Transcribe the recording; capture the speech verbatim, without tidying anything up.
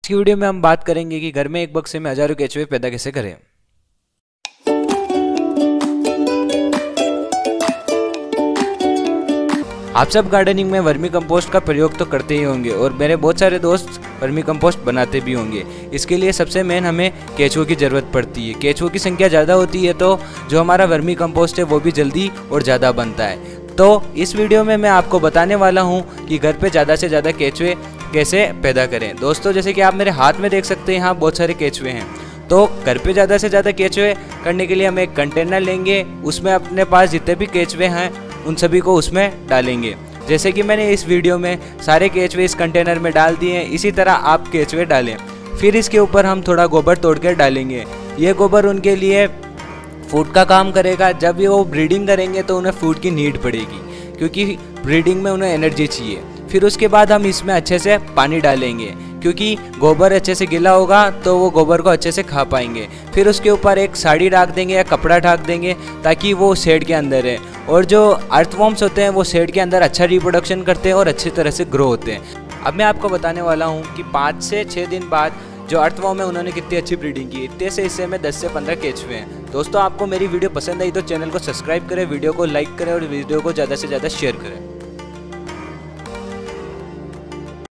की वीडियो में हम बात करेंगे कि घर में एक बक्से में हजारों केचुए पैदा कैसे करें। आप सब गार्डनिंग में वर्मी कंपोस्ट का प्रयोग तो करते ही होंगे और मेरे बहुत सारे दोस्त वर्मी कंपोस्ट बनाते भी होंगे। इसके लिए सबसे मेन हमें केचुओं की ज़रूरत पड़ती है। केचुओं की संख्या ज़्यादा होती है तो जो हमारा वर्मी कंपोस्ट है वो भी जल्दी और ज़्यादा बनता है। तो इस वीडियो में मैं आपको बताने वाला हूँ कि घर पे ज़्यादा से ज़्यादा केचुए कैसे पैदा करें। दोस्तों, जैसे कि आप मेरे हाथ में देख सकते हैं, यहाँ बहुत सारे केचुए हैं। तो घर पे ज़्यादा से ज़्यादा केचुए करने के लिए हम एक कंटेनर लेंगे, उसमें अपने पास जितने भी केचुए हैं उन सभी को उसमें डालेंगे। जैसे कि मैंने इस वीडियो में सारे केचुए इस कंटेनर में डाल दिए हैं, इसी तरह आप केचुए डालें। फिर इसके ऊपर हम थोड़ा गोबर तोड़ कर डालेंगे। ये गोबर उनके लिए फूड का काम करेगा। जब ये वो ब्रीडिंग करेंगे तो उन्हें फूड की नीड पड़ेगी, क्योंकि ब्रीडिंग में उन्हें एनर्जी चाहिए। फिर उसके बाद हम इसमें अच्छे से पानी डालेंगे, क्योंकि गोबर अच्छे से गीला होगा तो वो गोबर को अच्छे से खा पाएंगे। फिर उसके ऊपर एक साड़ी ढक देंगे या कपड़ा ढक देंगे ताकि वो शेड के अंदर है। और जो अर्थवॉर्म्स होते हैं वो शेड के अंदर अच्छा रिप्रोडक्शन करते हैं और अच्छी तरह से ग्रो होते हैं। अब मैं आपको बताने वाला हूँ कि पाँच से छः दिन बाद जो अर्थवॉर्म है उन्होंने कितनी अच्छी ब्रीडिंग की। इतने से इससे में दस से पंद्रह केचुए हैं। दोस्तों, आपको मेरी वीडियो पसंद आई तो चैनल को सब्सक्राइब करें, वीडियो को लाइक करें और वीडियो को ज़्यादा से ज़्यादा शेयर करें।